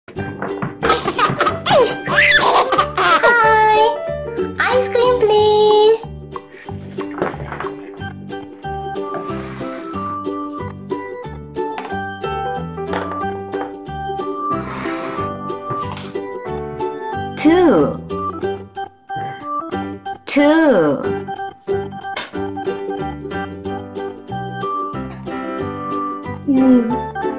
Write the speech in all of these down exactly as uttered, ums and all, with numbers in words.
Hi! Ice cream, please! Two. Two. Mm.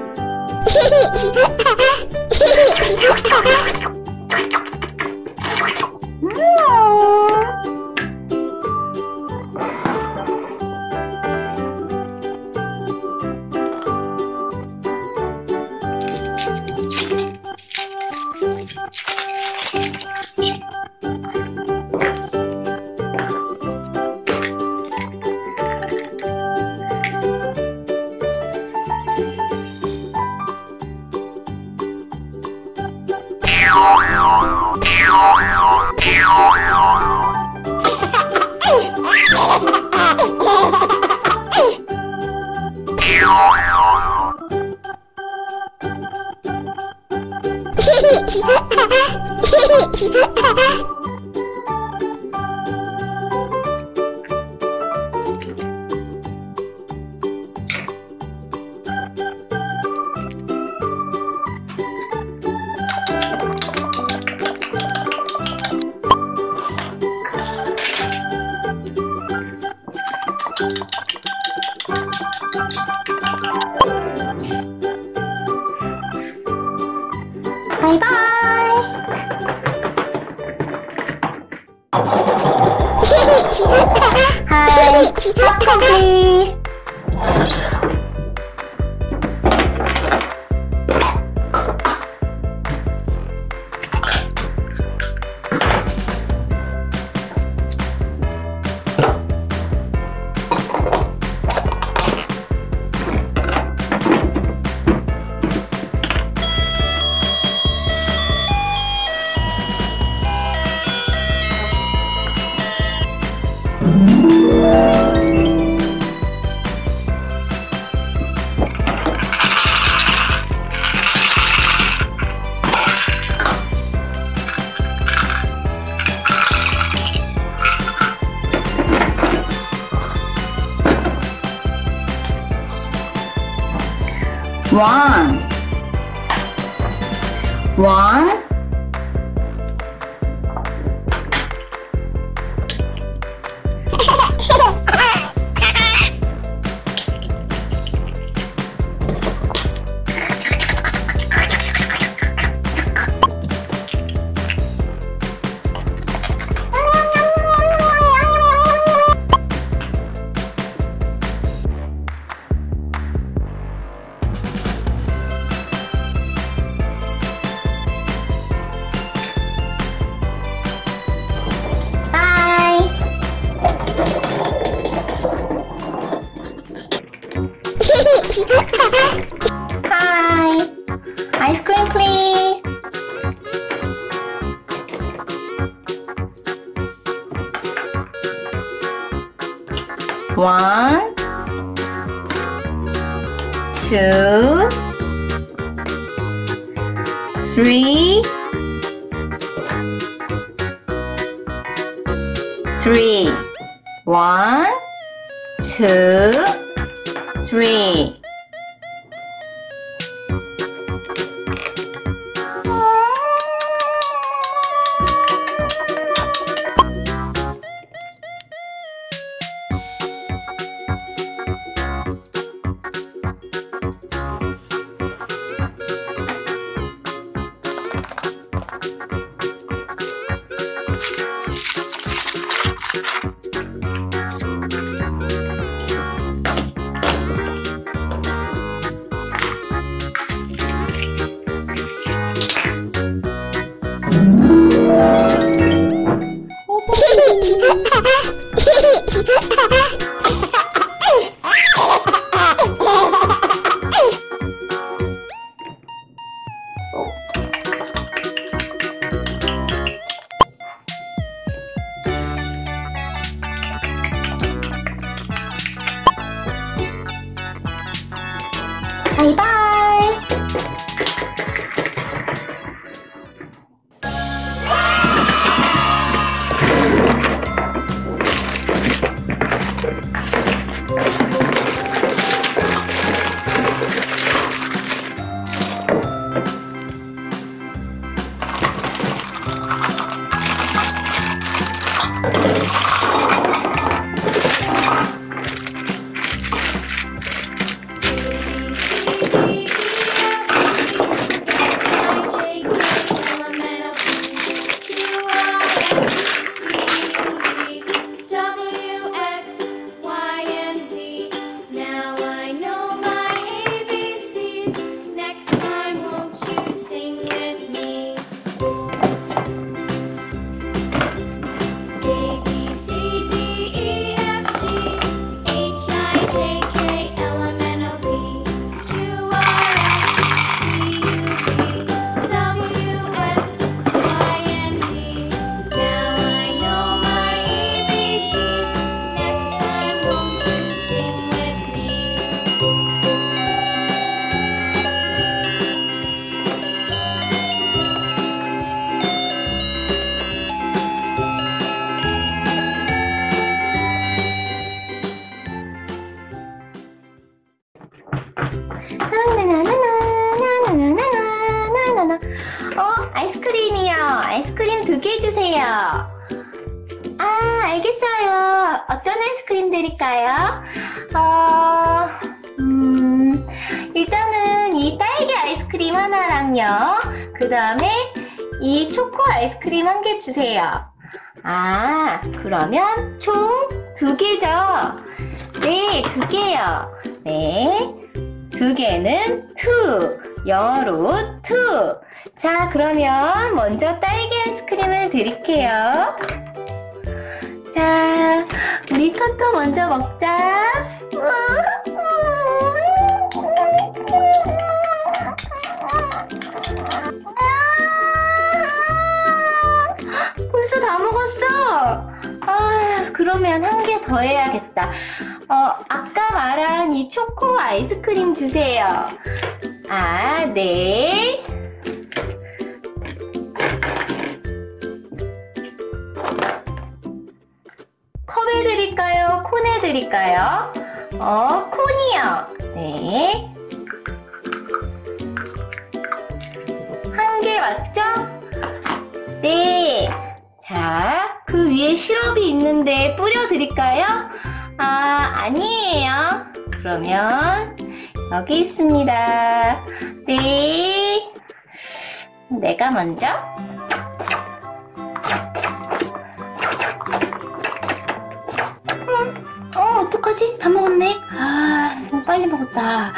Bye bye. Hi, popcorn please. One. One. Hi, ice cream please. One, two, three, three. One, two, three. 하나. 어, 아이스크림이요. 아이스크림 두 개 주세요. 아, 알겠어요. 어떤 아이스크림 드릴까요? 어, 음, 일단은 이 딸기 아이스크림 하나랑요. 그 다음에 이 초코 아이스크림 한 개 주세요. 아, 그러면 총 두 개죠? 네, 두 개요. 네, 두 개는 two, 영어로 two. 자, 그러면 먼저 딸기 아이스크림을 드릴게요. 자, 우리 토토 먼저 먹자. 벌써 다 먹었어. 아, 그러면 한 개 더 해야겠다. 어, 아까 말한 이 초코 아이스크림 주세요. 아, 네. 컵에 드릴까요? 콘에 드릴까요? 어, 콘이요. 네. 한 개 맞죠? 네. 자, 그 위에 시럽이 있는데 뿌려드릴까요? 아, 아니에요. 그러면 여기 있습니다. 네. 내가 먼저. 어, 어떡하지? 다 먹었네. 아, 너무 빨리 먹었다. 아,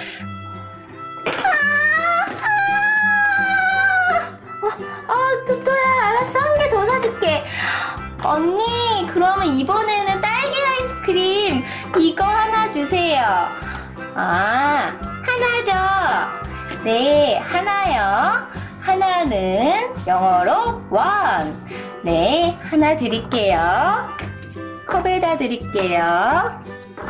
아, 어, 어, 토토야, 알았어. 한 개 더 사줄게. 언니, 그러면 이번에는 딸기 아이스크림 이거 하나 주세요. 아, 하나죠? 네, 하나요. 하나는 영어로 one. 네, 하나 드릴게요. 컵에다 드릴게요.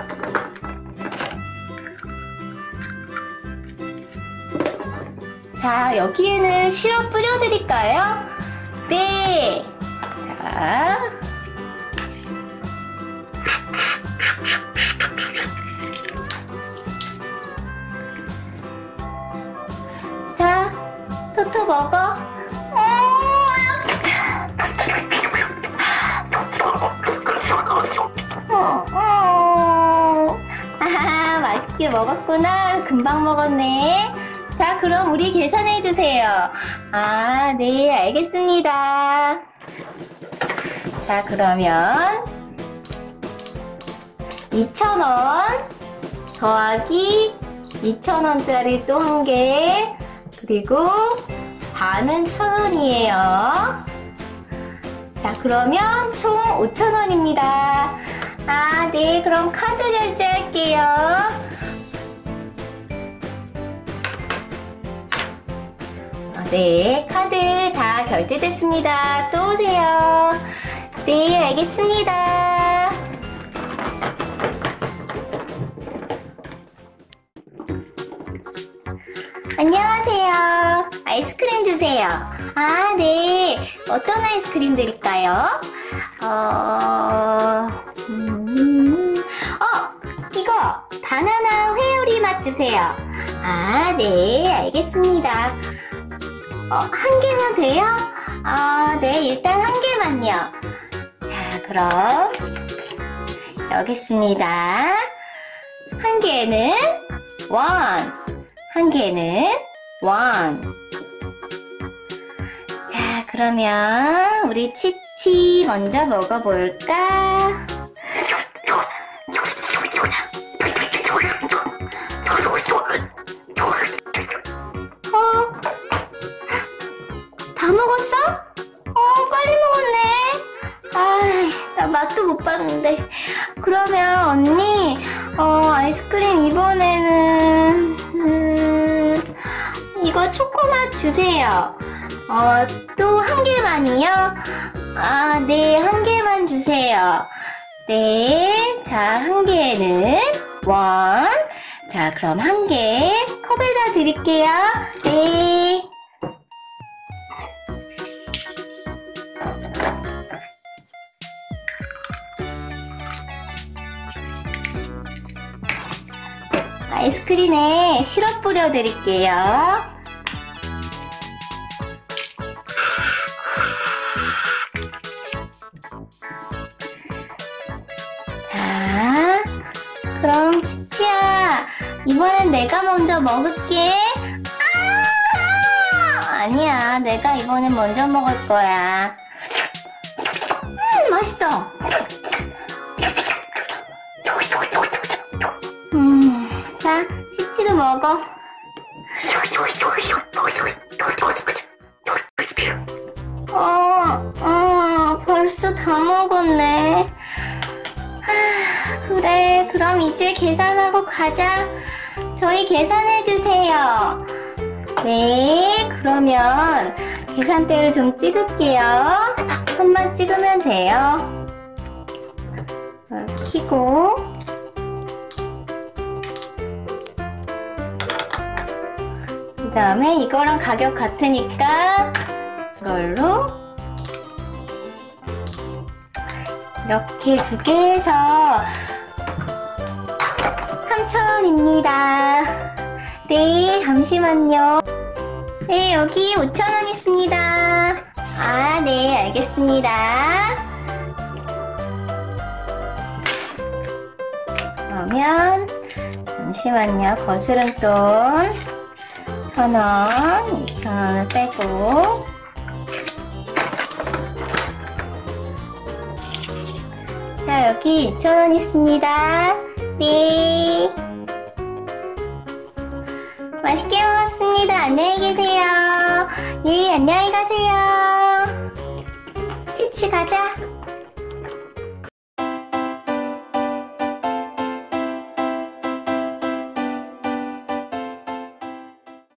자, 여기에는 시럽 뿌려드릴까요? 네. 자. 자, 토토 먹어. 어, 어. 아하, 맛있게 먹었구나. 금방 먹었네. 자, 그럼 우리 계산해 주세요. 아, 네, 알겠습니다. 자, 그러면 이천 원 더하기 이천 원짜리 또 한 개, 그리고 반은 천 원이에요. 자, 그러면 총 오천 원입니다. 아, 네, 그럼 카드 결제할게요. 네, 카드 다 결제됐습니다. 또 오세요. 네, 알겠습니다. 안녕하세요. 아이스크림 주세요. 아, 네. 어떤 아이스크림 드릴까요? 어... 음... 어, 이거 바나나 회오리 맛 주세요. 아, 네, 알겠습니다. 어, 한 개만 돼요? 아, 네, 일단 한 개만요. 자, 그럼 여기 있습니다. 한 개는 one, 한 개는 one. 자, 그러면 우리 치치 먼저 먹어볼까? 어? 다 먹었어? 어, 빨리 먹었네. 아이, 나 맛도 못 봤는데. 그러면 언니, 어, 아이스크림 이번에는 음, 이거 초코맛 주세요. 어, 또 한 개만이요? 아, 네, 한 개만 주세요. 네, 자, 한 개는 원. 자, 그럼 한 개 컵에다 드릴게요. 네. 아이스크림에 시럽 뿌려 드릴게요. 내가 먼저 먹을게. 아! 아니야, 내가 이번엔 먼저 먹을 거야. 음, 맛있어. 음, 자, 치치도 먹어. 어, 어, 벌써 다 먹었네. 하, 그래, 그럼 이제 계산하고 가자. 저희 계산해주세요. 네, 그러면 계산대를 좀 찍을게요. 손만 찍으면 돼요. 켜고. 그 다음에 이거랑 가격 같으니까 이걸로 이렇게 두 개 해서 삼천 원입니다. 네, 잠시만요. 네, 여기 오천 원 있습니다. 아, 네, 알겠습니다. 그러면 잠시만요. 거스름 돈 천 원, 이천 원을 빼고 자, 여기 이천 원 있습니다. 네. 맛있게 먹었습니다. 안녕히 계세요. 예, 안녕히 가세요. 치치 가자.